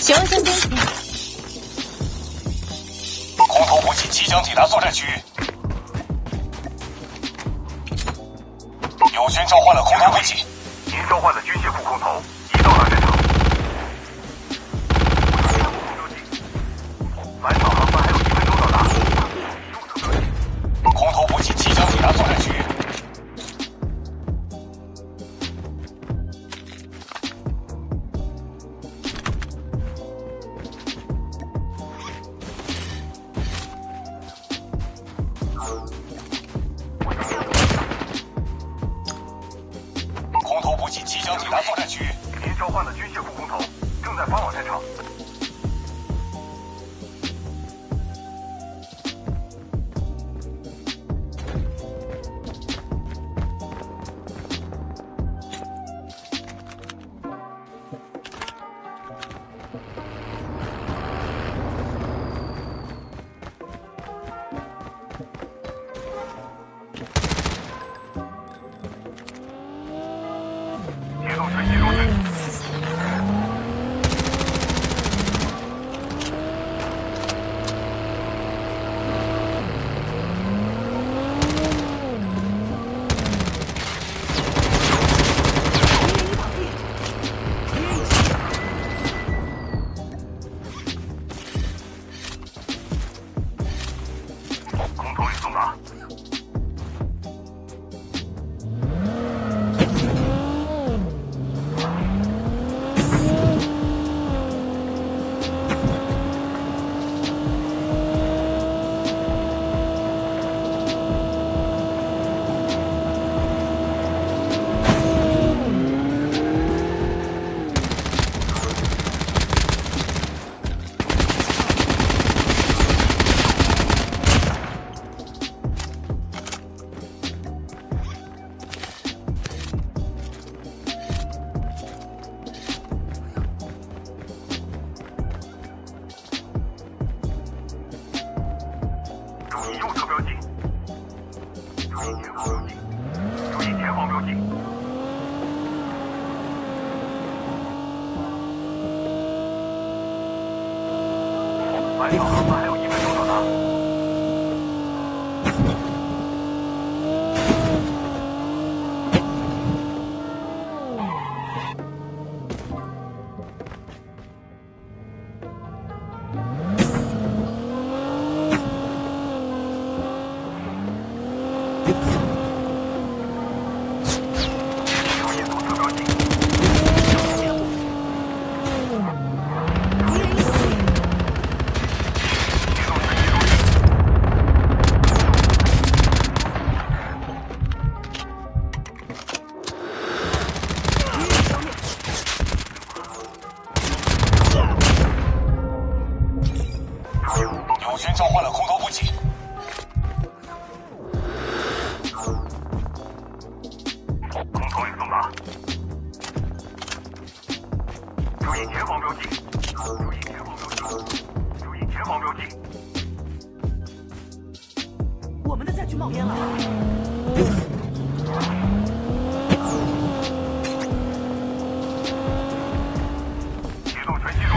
小心危险！ 空投补给即将抵达作战区域。友军召唤了空投补给。 您召唤的军械库空投已到达战场。返场航班还有1分钟到达。 空投补给即将抵达作战区域。空投补给即将抵达作战区域。 您召唤的军械库空投正在发往战场。节奏传击中队。空投已送达。注意右侧标记，注意前方标记，注意前方标记。返场航班还有1分钟到达。注意左侧标记。 友军召唤了空投补给。 空投已送达。注意前方标记，注意前方标记，注意前方标记。 我们的战区冒烟了。 节奏传击